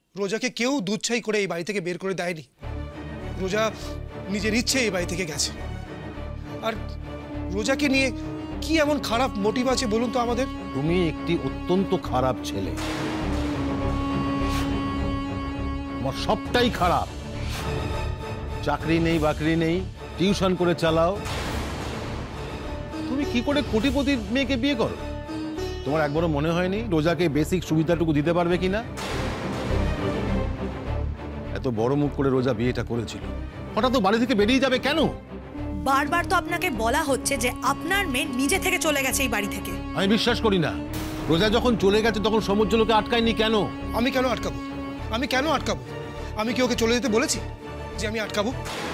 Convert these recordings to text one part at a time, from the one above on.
রোজাকে কেউ দুধছাই করে এই বাড়ি থেকে বের করে দেয়নি। রোজা নিজের ইচ্ছে এই বাড়ি থেকে গেছে। আর রোজাকে নিয়ে কি এমন খারাপ মোটিভ আছে বলুন তো আমাদের? তুমি একটি অত্যন্ত খারাপ ছেলে, তোমার সবটাই খারাপ। চাকরি নেই, বাকরি নেই, টিউশন করে চালাও। তুমি কি করে কোটিপতির মেয়েকে বিয়ে করো? তোমার একবারও মনে হয়নি রোজাকে বেসিক সুবিধাটুকু দিতে পারবে কিনা? এত বড় মুখ করে রোজা বিয়েটা করেছিল, হঠাৎ তো বাড়ি থেকে বেরিয়ে যাবে কেন? বারবার তো আপনাকে বলা হচ্ছে যে আপনার মেয়ে নিজে থেকে চলে গেছে এই বাড়ি থেকে। আমি বিশ্বাস করি না। রোজা যখন চলে গেছে তখন সমুদ্র লোকে আটকায়নি কেন? আমি কেন আটকাবো? আমি কেন আটকাবো? আমি কি ওকে চলে যেতে বলেছি যে আমি আটকাবো?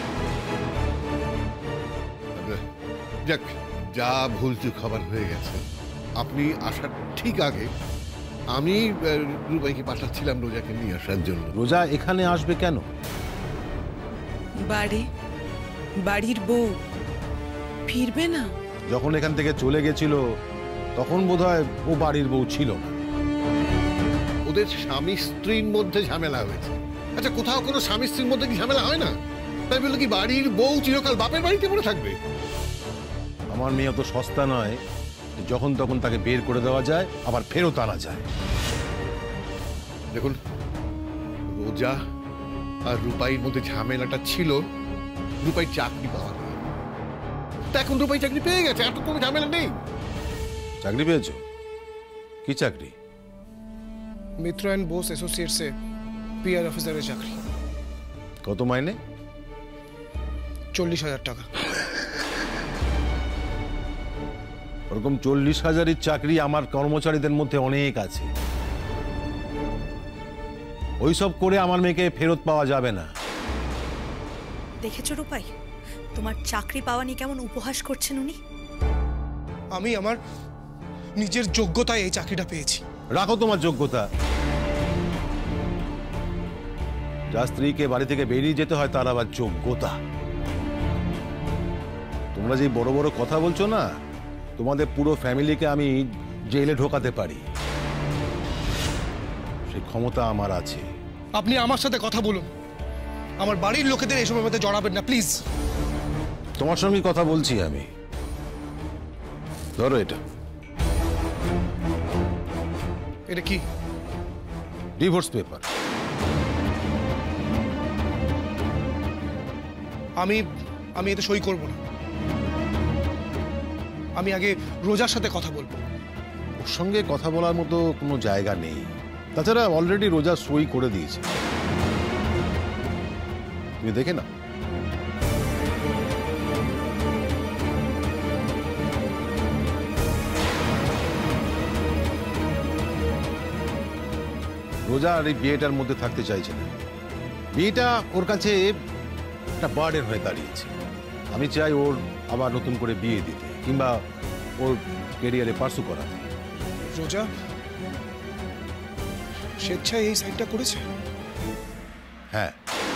যাক, যা ভুল খবর হয়ে গেছে। আপনি আসার ঠিক আগে আমি রুবাইকে পাঠাচ্ছিলাম রোজাকে নিয়ে আসার জন্য। রোজা এখানে আসবে কেন? বাড়ির বউ ফিরবে না? যখন এখান থেকে চলে গেছিল তখন বোধহয় ও বাড়ির বউ ছিল না। ওদের স্বামী স্ত্রীর মধ্যে ঝামেলা হয়েছে। আচ্ছা, কোথাও কোনো স্বামী স্ত্রীর মধ্যে কি ঝামেলা হয় না? তাই বলে কি বাড়ির বউ চিরকাল বাপের বাড়িতে পড়ে থাকবে? আমার মেয়ে অত সস্তা নয় যখন তখন তাকে বের করে দেওয়া যায় আবার ফেরত আনা যায়। দেখুন, রোজা আর রূপাইয়ের মধ্যে ঝামেলাটা ছিল রূপাই চাকরি পাওয়া নিয়ে। তা এখন রূপাই চাকরি পেয়ে গেছে, আর তো কোনো ঝামেলা নেই। চাকরি পেয়েছো? কি চাকরি? মিত্র অ্যান্ড বোস অ্যাসোসিয়েটসে পিআর অফিসারের চাকরি। কত মাইনে? 40,000 টাকা। ওরকম 40,000-এর চাকরি আমার কর্মচারীদের মধ্যে অনেক আছে। ওইসব করে আমার মেয়েকে ফেরত পাওয়া যাবে না। দেখেছো রূপাই, তোমার চাকরি পাওয়া নিয়ে কেমন উপহাস করছেন উনি? আমি আমার নিজের যোগ্যতায় এই চাকরিটা পেয়েছি। রাখো তোমার যোগ্যতা। যার স্ত্রীকে বাড়ি থেকে বেরিয়ে যেতে হয় তার আবার যোগ্যতা। তোমরা যে বড় বড় কথা বলছো না, তোমাদের পুরো ফ্যামিলিকে আমি জেলে ঢোকাতে পারি, সেই ক্ষমতা আমার আছে। আপনি আমার সাথে কথা বলুন, আমার বাড়ির লোকেদের এই সময়ের মধ্যে জড়াবেন না প্লিজ। তোমার সঙ্গে কথা বলছি আমি। ধরো এটা। এটা কি? Divorce paper. আমি এতে সই করব না। আমি আগে রোজার সাথে কথা বলবো। ওর সঙ্গে কথা বলার মতো কোনো জায়গা নেই। তাছাড়া অলরেডি রোজা সই করে দিয়েছে, তুমি দেখে না। রোজা আর এই বিয়েটার মধ্যে থাকতে চাইছে না। বিয়েটা ওর কাছে একটা বার্ডেন হয়ে দাঁড়িয়েছে। আমি চাই ওর আবার নতুন করে বিয়ে দিতে, কিংবা ওর ক্যারিয়ারে পার্সু করাতে। রোজা স্বেচ্ছায় এই সাইনটা করেছে? হ্যাঁ।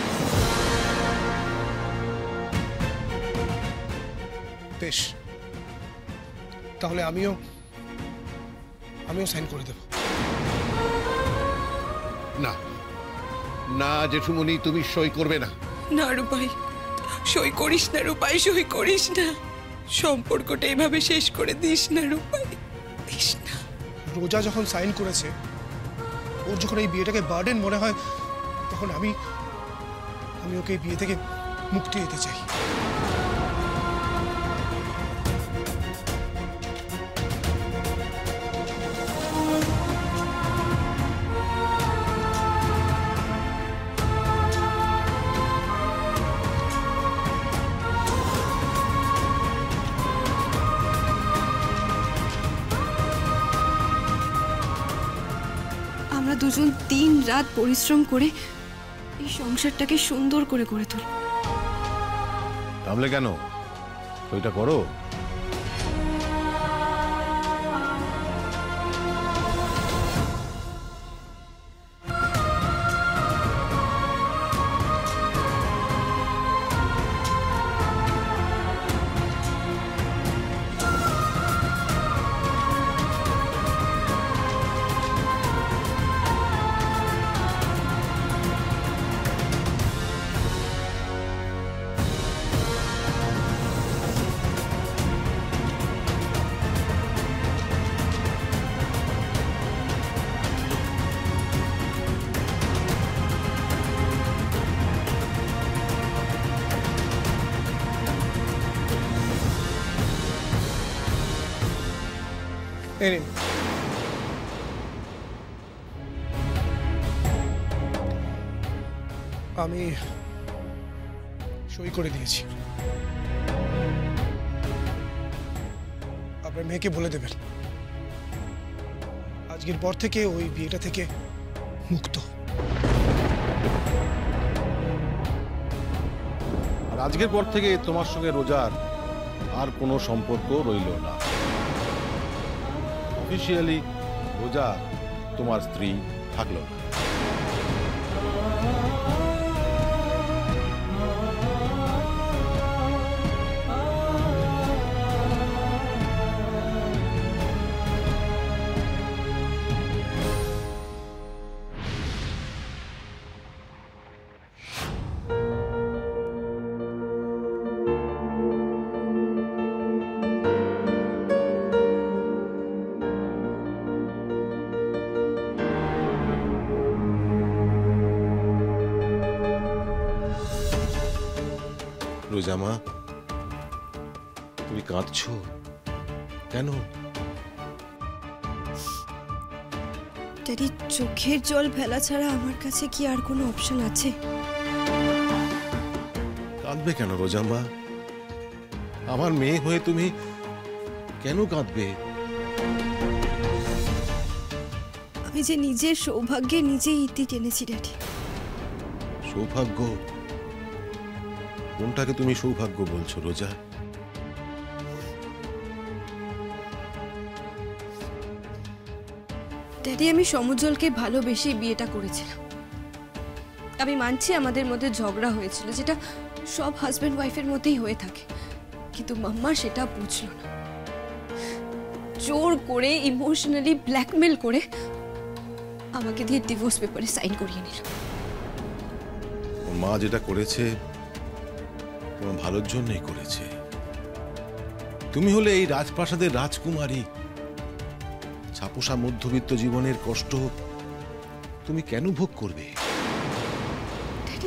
বেশ, তাহলে আমিও সাইন করে দেব। না না জেঠুমনি, তুমি সই করবে না। না রূপাই, সই করিস না রূপাই, সই করিস না। সম্পর্কটা এভাবে শেষ করে দিস না রূপাই, দিস না। রোজা যখন সাইন করেছে, ওর যখন এই বিয়েটাকে বার্ডেন মনে হয়, তখন আমি ওকে এই বিয়ে থেকে মুক্তি দিতে চাই। আমরা দুজন দিন রাত পরিশ্রম করে এই সংসারটাকে সুন্দর করে গড়ে তুলব। থামলে কেন? ওইটা করো। এই নিন। আমি সই করে দিয়েছি। আপনার মেয়েকে বলে দেবেন আজকের পর থেকে ওই বিয়েটা থেকে মুক্ত। আর আজকের পর থেকে তোমার সঙ্গে রোজার আর কোনো সম্পর্ক রইল না। অফিসিয়ালি রোজা তোমার স্ত্রী থাকলো না। রোজামা, তুমি কাঁদছো কেন? ড্যাডি, চোখের জল ফেলা ছাড়া আমার কাছে কি আর কোনো অপশন আছে? কাঁদবে কেন রোজামা? আমার মেয়ে হয়ে তুমি কেন কাঁদবে? আমি যে নিজের সৌভাগ্যে নিজেই ইতি টেনেছি ড্যাডি। সৌভাগ্য? কোনটাকে তুমি সৌভাগ্য বলছো রোজা? ড্যাডি, আমি সমুজ্জ্বলকে ভালোবেসে বিয়েটা করেছিলাম। আমি মানছি আমাদের মধ্যে ঝগড়া হয়েছিল, যেটা সব হাজব্যান্ড ওয়াইফের মধ্যেই হয়ে থাকে, কিন্তু মাম্মা সেটা বুঝলো না। জোর করে, ইমোশনালি ব্ল্যাকমেল করে আমাকে দিয়ে ডিভোর্স পেপারে সাইন করিয়ে নিল। ওর মা যেটা করেছে তোমার ভালোর জন্যই করেছে। তুমি হলে এই রাজপ্রাসাদের রাজকুমারী। ছাপোষা মধ্যবিত্ত জীবনের কষ্ট তুমি কেন ভোগ করবে? ড্যাডি,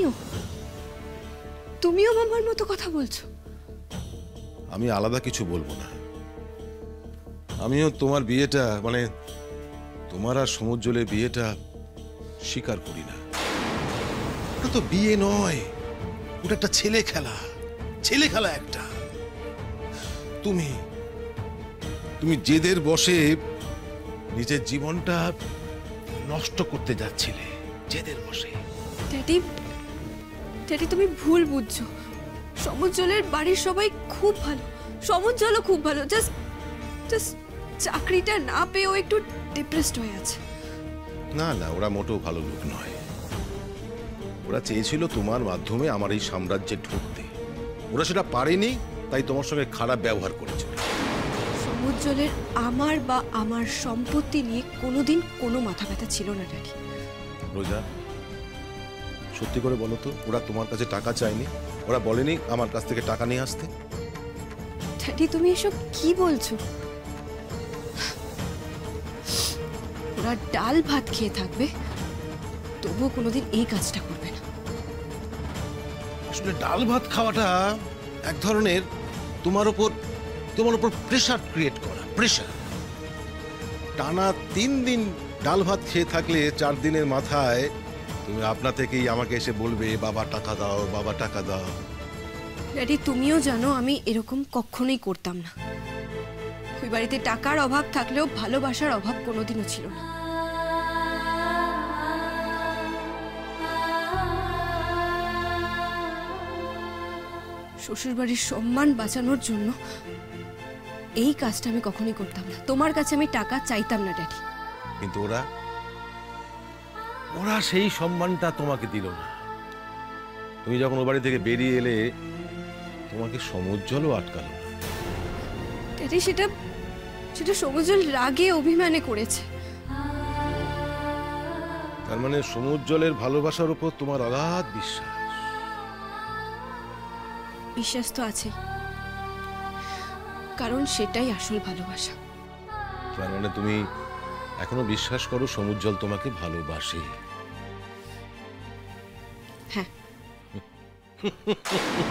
তুমিও মামার মতো কথা বলছো। আমি আলাদা কিছু বলবো না। আমিও তোমার বিয়েটা, মানে তোমার আর সমুজ্জ্বলের বিয়েটা স্বীকার করি না। ওটা তো বিয়ে নয়, ওটা একটা ছেলে খেলা। ছেলে খেলা একটা। তুমি জেদের বশে নিজের জীবনটা নষ্ট করতে যাচ্ছিলে, জেদের বশে। ড্যাডি, তুমি ভুল বুঝছো। সমুজ্জ্বলের বাড়ির সবাই খুব ভালো, সমুজ্জ্বলও খুব ভালো। জাস্ট চাকরিটা না পেয়েও একটু ডিপ্রেসড হয়ে আছে। না না, ওরা মোটেও ভালো লোক নয়। ওরা চেয়েছিল তোমার মাধ্যমে আমার এই সাম্রাজ্যে ঢুকতে। ওরা সেটা পারেনি, তাই তোমার সঙ্গে খারাপ ব্যবহার করেছিল। সমুজ্জ্বলের আমার বা আমার সম্পত্তি নিয়ে কোনোদিন কোনো মাথা ব্যথা ছিল না ড্যাডি। রোজা, সত্যি করে বলো তো, ওরা তোমার কাছে টাকা চায়নি? ওরা বলেনি আমার কাছ থেকে টাকা নিয়ে আসতে? ড্যাডি, তুমি এসব কি বলছো? ওরা ডাল ভাত খেয়ে থাকবে, তবুও কোনোদিন এই কাজটা করবে না। আসলে ডাল ভাত খাওয়াটা এক ধরনের তোমার উপর প্রেশার ক্রিয়েট করা। প্রেশার। টানা 3 দিন ডাল ভাত খেয়ে থাকলে 4 দিনের মাথায় তুমি আপনা থেকেই আমাকে এসে বলবে, বাবা টাকা দাও, বাবা টাকা দাও। ড্যাডি, তুমিও জানো আমি এরকম কখনোই করতাম না। ওই বাড়িতে টাকার অভাব থাকলেও ভালোবাসার অভাব কোনোদিনও ছিল না। শ্বশুরবাড়ির সম্মান বাঁচানোর জন্য এই কাজটা আমি কখনোই করতাম না। তোমার কাছে আমি টাকা চাইতাম না ড্যাডি। কিন্তু ওরা সেই সম্মানটা তোমাকে দিল না। তুমি যখন ও বাড়ি থেকে বেরিয়ে এলে, তোমাকে সমুজ্জ্বলও আটকালো না। ড্যাডি, সেটা সমুজ্জ্বল রাগে অভিমানে করেছে। তার মানে সমুজ্জ্বলের ভালোবাসার উপর তোমার অগাধ বিশ্বাস। বিশ্বাস তো আছে, কারণ সেটাই আসল ভালোবাসা। তার মানে তুমি এখনো বিশ্বাস করো সমুজ্জ্বল তোমাকে ভালোবাসে? হ্যাঁ।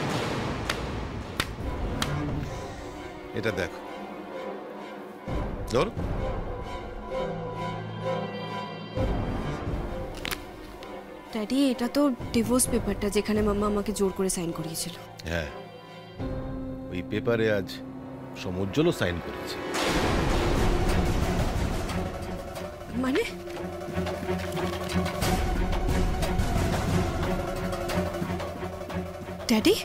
এটা দেখো, ধর। ড্যাডি, এটা তো ডিভোর্স পেপারটা যেখানে মাম্মা আমাকে জোর করে সাইন করিয়েছিল। হ্যাঁ, ওই পেপারে আজ সমুজ্জ্বলও সাইন করেছে। মানে ড্যাডি,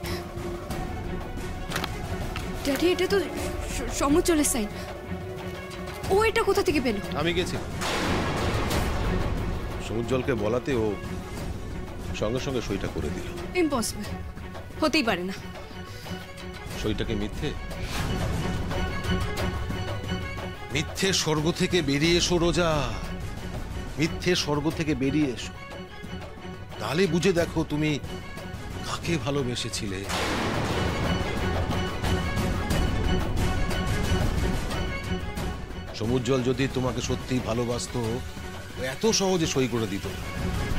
ড্যাডি এটা তো সমুজ্জ্বলের সাইন। ও এটা কোথা থেকে পেল? আমি গেছি সমুজ্জ্বলকে বলাতে, ও সঙ্গে সঙ্গে সইটা করে দিল। ইম্পসিবল, হতেই পারে না। সইটাকে মিথ্যে? মিথ্যে স্বর্গ থেকে বেরিয়ে এসো রোজা, মিথ্যে স্বর্গ থেকে বেরিয়ে এসো। তাহলে বুঝে দেখো তুমি কাকে ভালোবেসেছিলে। সমুজ্জ্বল যদি তোমাকে সত্যিই ভালোবাসতো, ও এত সহজে সই করে দিত না।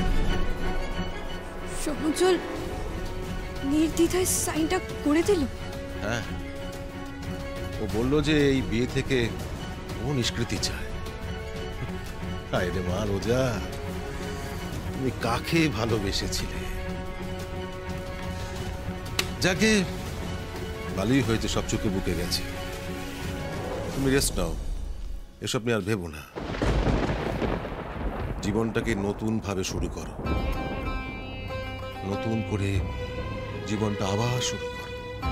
সমুজ্জ্বল নির্দ্বিধায় সাইনটা করে দিল? হ্যাঁ, ও বলল যে এই বিয়ে থেকে ও নিষ্কৃতি চায়। হায় রে মা রোজা, তুমি কাকে ভালোবেসেছিলে? যাকে ভালোই হয়েছে, সব চোখে বুকে গেছে। তুমি রেস্ট নাও, এসব নিয়ে আর ভেবো না। জীবনটাকে নতুন ভাবে শুরু করো, নতুন করে জীবনটা আবার শুরু করো।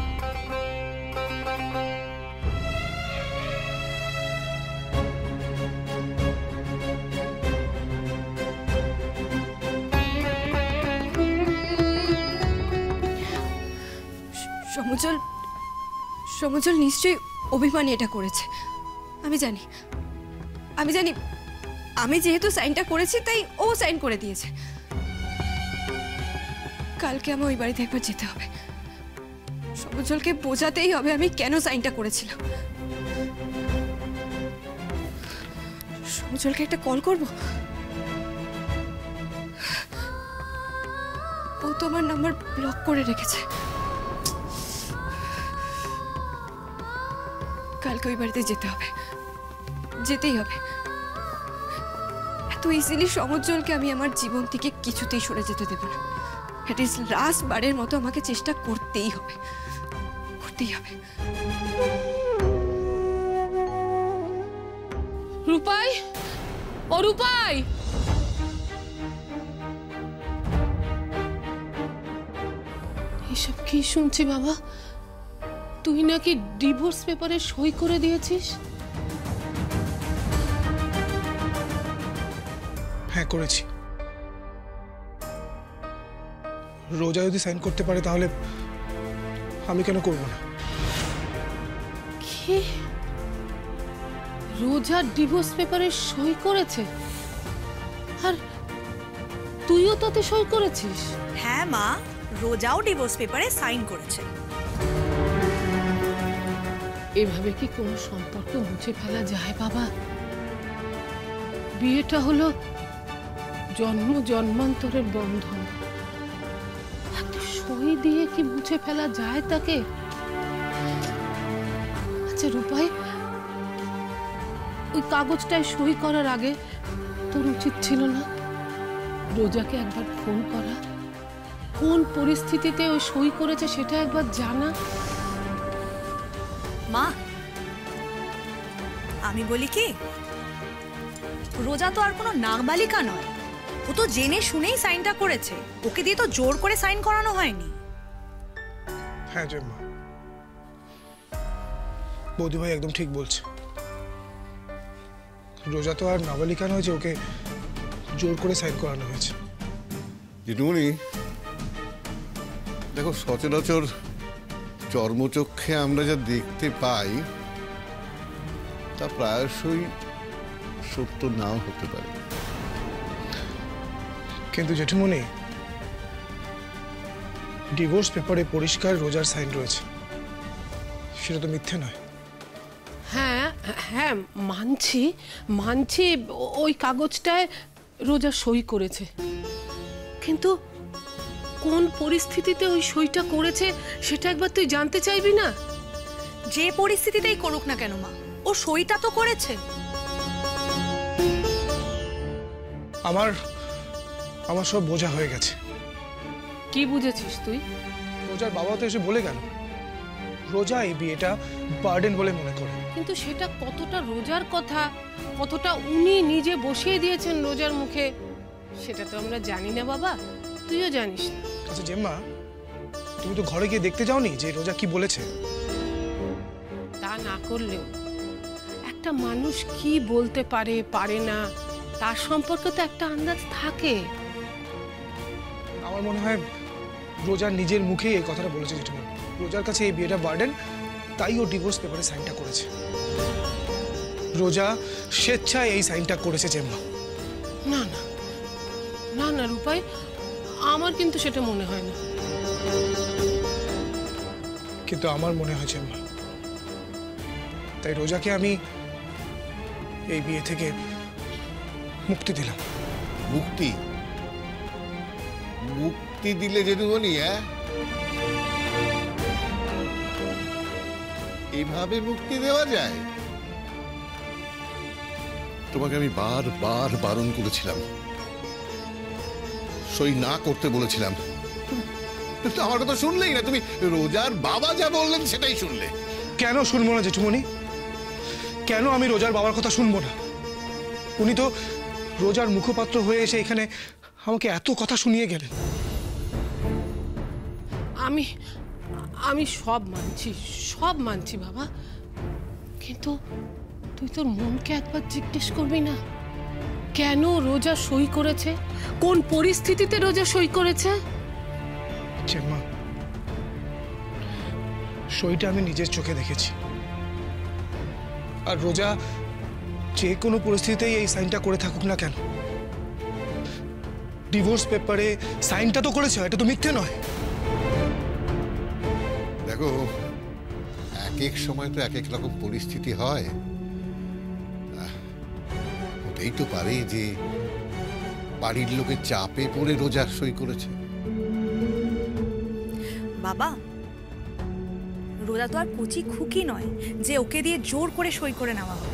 সমুজ্জ্বল, সমুজ্জ্বল নিশ্চয়ই অভিমানী এটা করেছে। আমি জানি, আমি জানি। আমি যেহেতু সাইনটা করেছি তাই ও সাইন করে দিয়েছে। কালকে আমার ওই বাড়িতে একবার যেতে হবে। সমুজ্জ্বলকে বোঝাতেই হবে আমি কেন সাইনটা করেছিলাম। সমুজ্জ্বলকে একটা কল করব। ও তো আমার নাম্বার ব্লক করে রেখেছে। কালকে ওই বাড়িতে যেতে হবে, যেতেই হবে। এত ইজিলি সমুজ্জ্বলকে আমি আমার জীবন থেকে কিছুতেই সরে যেতে দেব না। ইট ইজ লাস্ট বারের মতো আমাকে চেষ্টা করতেই হবে, করতেই হবে। রূপাই, ও রূপাই, এসব কি শুনছি বাবা? তুই নাকি ডিভোর্স পেপারে সই করে দিয়েছিস? হ্যাঁ, করেছি। রোজা যদি সাইন করতে পারে তাহলে আমি কেন করব না? কি? রোজা ডিভোর্স পেপারে সই করেছে? আর তুইও তাতে সই করেছিস? হ্যাঁ মা, রোজাও ডিভোর্স পেপারে সাইন করেছে। এভাবে কি কোনো সম্পর্ক মুছে ফেলা যায় বাবা? বিয়েটা হলো জন্ম জন্মান্তরের বন্ধন। একটা সই দিয়ে কি মুছে ফেলা যায় তাকে? আচ্ছা রূপাই, ওই কাগজটায় সই করার আগে তোর উচিত ছিল না রোজাকে একবার ফোন করা, কোন পরিস্থিতিতে ওই সই করেছে সেটা একবার জানা? মা, আমি বলি কি, রোজা তো আর কোনো নাবালিকা নয়। ও তো জেনে শুনেই সাইনটা করেছে। ওকে দিয়ে তো জোর করে সাইন করানো হয়নি। হ্যাঁ জয়মা, বৌদি ভাই একদম ঠিক বলছে। রোজা তো আর নাবালিকা নয় যে ওকে জোর করে সাইন করানো হয়েছে। দিদিমণি দেখো, সচরাচর চর্মচক্ষে আমরা যা দেখতে পাই তা প্রায়শই সত্য নাও হতে পারে। কিন্তু জেঠুমনি, ডিভোর্স পেপারে পরিষ্কার রোজার সাইন রয়েছে, সেটা তো মিথ্যে নয়। হ্যাঁ হ্যাঁ, মানছি মানছি, ওই কাগজটায় রোজা সই করেছে, কিন্তু কোন পরিস্থিতিতে ওই সইটা করেছে সেটা একবার তুই জানতে চাইবি না? যে পরিস্থিতিতেই করুক না কেন মা, ও ও সইটা তো করেছে। আমার আমার সব বোঝা হয়ে গেছে। কি বুঝেছিস তুই? রোজার বাবা তো এসে বলে গেল রোজা এই বিয়েটা বার্ডেন বলে মনে করে। কিন্তু সেটা কতটা রোজার কথা, কতটা উনি নিজে বসিয়ে দিয়েছেন রোজার মুখে, সেটা তো আমরা জানি না বাবা, তুইও জানিস না। আচ্ছা জেম্মা, তুমি তো ঘরে গিয়ে দেখতে যাওনি যে রোজা কি বলেছে? তা না করলেও একটা মানুষ কি বলতে পারে পারে না তার সম্পর্কে তো একটা আন্দাজ থাকে। আমার মনে হয় রোজা নিজের মুখেই এই কথাটা বলেছে জেঠুমা। রোজার কাছে এই বিয়েটা বার্ডেন, তাই ও ডিভোর্স পেপারে সাইনটা করেছে। রোজা স্বেচ্ছায় এই সাইনটা করেছে জেম্মা। না না না না রূপাই, আমার কিন্তু সেটা মনে হয় না। কিন্তু আমার মনে হয় জেম্মা, তাই রোজাকে আমি এই বিয়ে থেকে মুক্তি দিলাম। মুক্তি? মুক্তি দিলে জেঠুমনি, এইভাবে মুক্তি দেওয়া যায়? তোমাকে আমি বারবার বারণ করেছিলাম, সই না করতে বলেছিলাম, কিন্তু আমার কথা শুনলেই না। তুমি রোজার বাবা যা বললেন সেটাই শুনলে। কেন শুনবো না জেঠুমনি? কেন আমি রোজার বাবার কথা শুনবো না? উনি তো রোজার মুখপাত্র হয়ে এসে এখানে আমাকে এত কথা শুনিয়ে গেলেন। আমি আমি সব মানছি বাবা, কিন্তু তুই তোর মনকে একবার জিজ্ঞেস করবি না কেন রোজা সই করেছে, কোন পরিস্থিতিতে রোজা সই করেছে? জেম্মা, সইটা আমি নিজের চোখে দেখেছি। আর রোজা যে কোনো পরিস্থিতিতেই এই সাইনটা করে থাকুক না কেন, ডিভোর্স পেপারে সাইনটা তো করেছে, এটা তো মিথ্যে নয়। দেখো, এক এক সময় তো এক এক রকম পরিস্থিতি হয়। হতেই তো পারে যে বাড়ির লোকের চাপে পড়ে রোজা সই করেছে। বাবা, রোজা তো আর কচি খুকি নয় যে ওকে দিয়ে জোর করে সই করে নেওয়া হবে।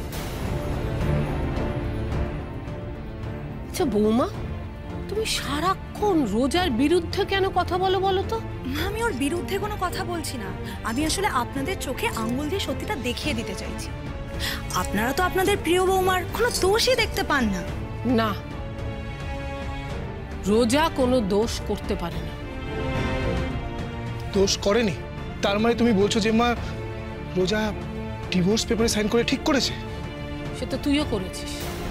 আচ্ছা বৌমা, তুমি সারাক্ষণ রোজার বিরুদ্ধে কেন কথা বলো বলো তো? আমি ওর বিরুদ্ধে কোনো কথা বলছি না, আমি আসলে আপনাদের চোখে আঙ্গুল দিয়ে সত্যিটা দেখিয়ে দিতে চাইছি। আপনারা তো আপনাদের প্রিয় বৌমার কোনো দোষই দেখতে পান না। না, রোজা কোনো দোষ করতে পারে না। দোষ করেনি তার মানে তুমি বলছো যে মা রোজা ডিভোর্স পেপারে সাইন করে ঠিক করেছে? সে তো তুইও করেছিস,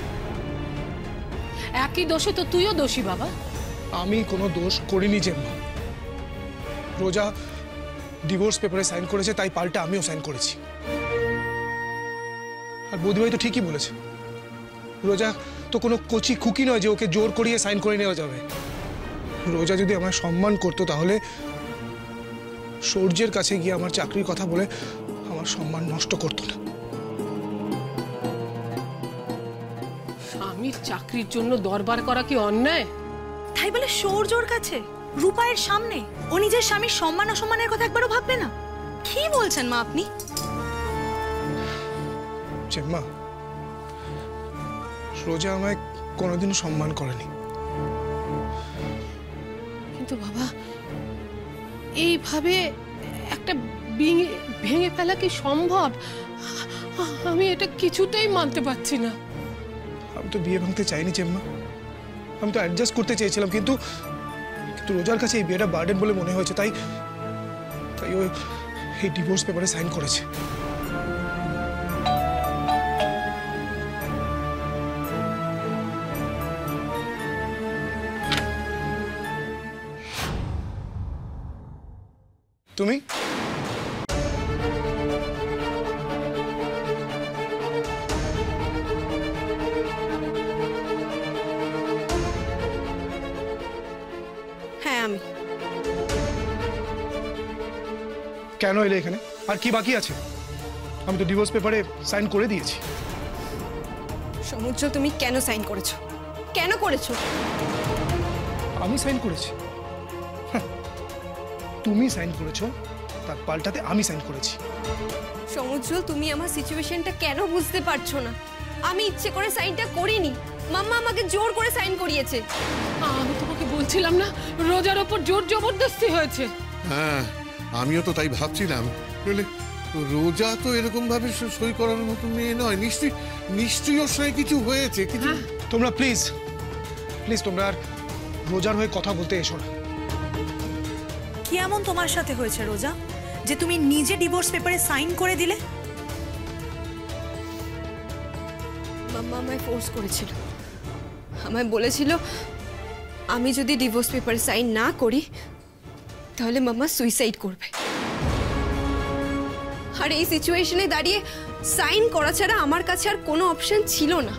একই দোষে তো তুইও দোষী বাবা। আমি কোনো দোষ করিনি জেম্মা। রোজা ডিভোর্স পেপারে সাইন করেছে, তাই পাল্টা আমিও সাইন করেছি। আর বৌদিভাই তো ঠিকই বলেছে, রোজা তো কোনো কচি খুকি নয় যে ওকে জোর করিয়ে সাইন করে নেওয়া যাবে। রোজা যদি আমায় সম্মান করতো তাহলে সূর্যের কাছে গিয়ে আমার চাকরির কথা বলে আমার সম্মান নষ্ট করতো না। স্বামীর চাকরির জন্য দরবার করা কি অন্যায়? তাই বলে সূর্যর কাছে রূপায়ের সামনে ও নিজের স্বামীর সম্মান অসম্মানের কথা একবারও ভাববে না? কি বলছেন মা আপনি? জেম্মা, রোজা আমায় কোনোদিনও সম্মান করেনি। কিন্তু বাবা, এইভাবে একটা ভেঙে ফেলা কি সম্ভব? আমি এটা কিছুতেই মানতে পারছি না। আমি তো বিয়ে ভাঙতে চাইনি জেম্মা, আমি তো অ্যাডজাস্ট করতে চেয়েছিলাম, কিন্তু রোজার কাছে এই বিয়েটা বার্ডেন বলে মনে হয়েছে, তাই ও এই ডিভোর্স পেপারে সাইন করেছে। তুমি হ্যাঁ আমি। কেন এলে এখানে? আর কি বাকি আছে? আমি তো ডিভোর্স পেপারে সাইন করে দিয়েছি। সমুদ্র, তুমি কেন সাইন করেছো? কেন করেছো? আমি সাইন করেছি? তুমি সাইন করেছো, তার পাল্টাতে আমি সাইন করেছি। সমুজ্জ্বল, তুমি আমার সিচুয়েশনটা কেন বুঝতে পারছো না? আমি ইচ্ছে করে সাইনটা করিনি, মাম্মা আমাকে জোর করে সাইন করিয়েছে। আমি তোমাকে বলছিলাম না রোজার ওপর জোর জবরদস্তি হয়েছে। হ্যাঁ, আমিও তো তাই ভাবছিলাম। বলে রোজা তো এরকম ভাবে সই করার মতো মেয়ে নয়, নিশ্চয়ই ওর সঙ্গে কিছু হয়েছে। কিছু তোমরা প্লিজ প্লিজ তোমরা আর রোজার হয়ে কথা বলতে এসো না। কি এমন তোমার সাথে হয়েছে রোজা যে তুমি নিজে ডিভোর্স পেপারে সাইন করে দিলে? মাম্মা আমায় ফোর্স করেছিল, আমায় বলেছিল আমি যদি ডিভোর্স পেপারে সাইন না করি তাহলে মাম্মা সুইসাইড করবে। আর এই সিচুয়েশনে দাঁড়িয়ে সাইন করা ছাড়া আমার কাছে আর কোনো অপশন ছিল না।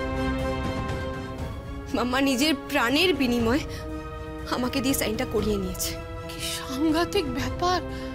মাম্মা নিজের প্রাণের বিনিময়ে আমাকে দিয়ে সাইনটা করিয়ে নিয়েছে। কি সাংঘাতিক ব্যাপার।